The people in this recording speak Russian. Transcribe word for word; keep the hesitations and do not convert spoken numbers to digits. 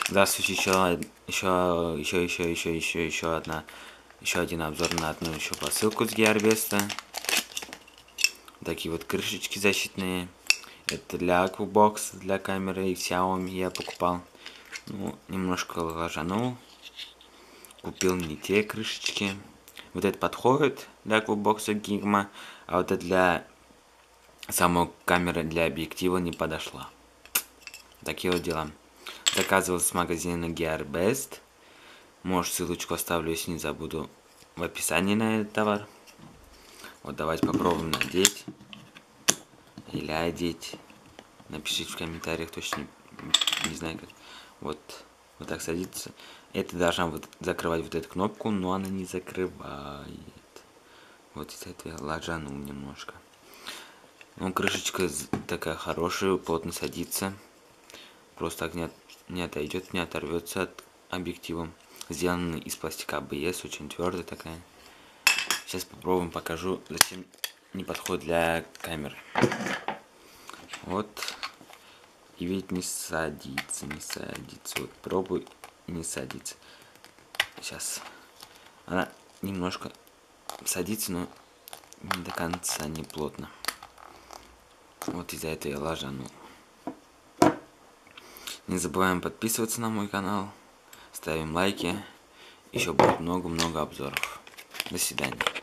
Здравствуйте, еще, еще, еще, еще, еще, еще, еще одна, еще один обзор на одну еще посылку с Gearbest. Такие вот крышечки защитные. Это для Aquabox, для камеры и Xiaomi я покупал. Ну, немножко ложанул. Купил не те крышечки. Вот это подходит для Aquabox Gigma, а вот это для самой камеры, для объектива не подошла. Такие вот дела. Заказывал с магазина Gearbest. Может, ссылочку оставлю, если не забуду, в описании на этот товар. Вот давайте попробуем надеть. Или одеть. Напишите в комментариях, точно не, не знаю как. Вот, вот так садится. Это должна вот закрывать вот эту кнопку, но она не закрывает. Вот из этого я ложанул немножко. Ну, крышечка такая хорошая, плотно садится. Просто так не, от, не отойдет, не оторвется от объектива. Сделана из пластика эй би эс, очень твердая такая. Сейчас попробуем, покажу, зачем не подходит для камеры. Вот. И ведь не садится, не садится. Вот пробуй, не садится. Сейчас. Она немножко садится, но не до конца, не плотно. Вот из-за этого я ложанул. Не забываем подписываться на мой канал. Ставим лайки. Еще будет много-много обзоров. До свидания.